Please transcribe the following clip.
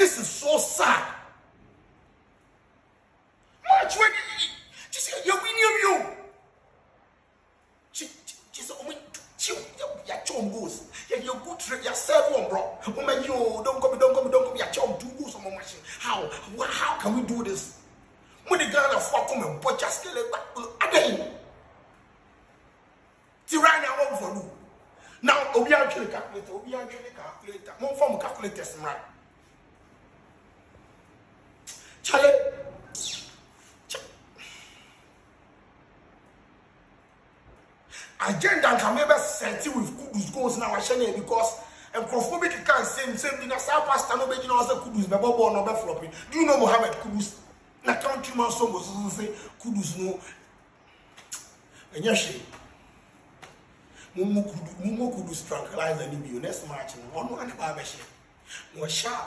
This is so sad. Much when just you win you. Just your chum goes. You good trade, you serve one, bro. Woman, you don't come, your chum two goes on my machine. How can we do this? When the girl of fuck come and butcher skill again. Tirana for you. Now, we are actually calculator. More from calculators, right? Charlie. Agenda can never set you with kudus goes now because and prophobic can same thing as our pastor no begging us kudus be bobo no be flopping. Do you know Mohammed Kudus? Na countryman song was say kudus no. And yes, Mumu kudus tranquilize the next match. One and a barber. No sharp.